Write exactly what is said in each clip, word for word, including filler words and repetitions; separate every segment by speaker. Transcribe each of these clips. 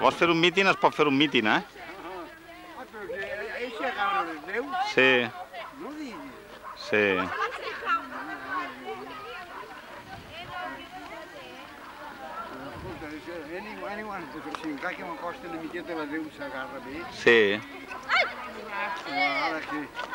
Speaker 1: Vols fer un míting, es pot fer un míting, eh?
Speaker 2: Ah, però que ell s'agarra les déus?
Speaker 1: Sí.
Speaker 2: No diguis.
Speaker 1: Sí.
Speaker 2: Si encara que m'acosta una miqueta la Déu s'agarra bé.
Speaker 1: Sí.
Speaker 2: Ara que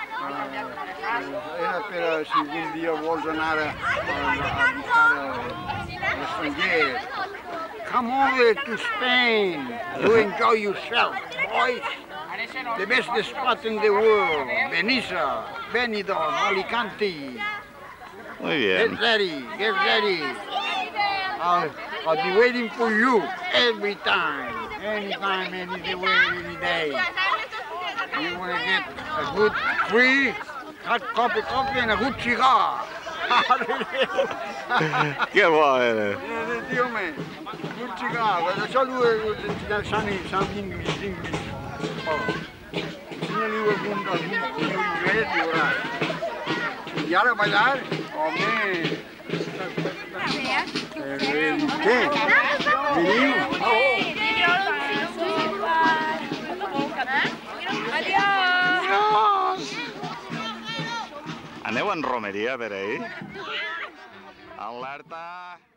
Speaker 2: era per si algun dia vols anar a buscar l'estranger. Come over to Spain. You enjoy yourself, boys. The best spot in the world. Benissa, Benidorm, Alicante.
Speaker 1: Muy bien.
Speaker 2: Get ready, get ready. I'll, I'll be waiting for you every time, anytime, any day, any day. You want to get a good free hot cup of coffee and a good cigar.
Speaker 1: Que bo eres.
Speaker 2: Tio meu, good cigar. Això ho s'han English, English. Ensenya-li algun inglès i veuràs. I ara ballar? Home! Què? Veniu?
Speaker 1: Adiós! Aneu en romeria per ahir? Alerta!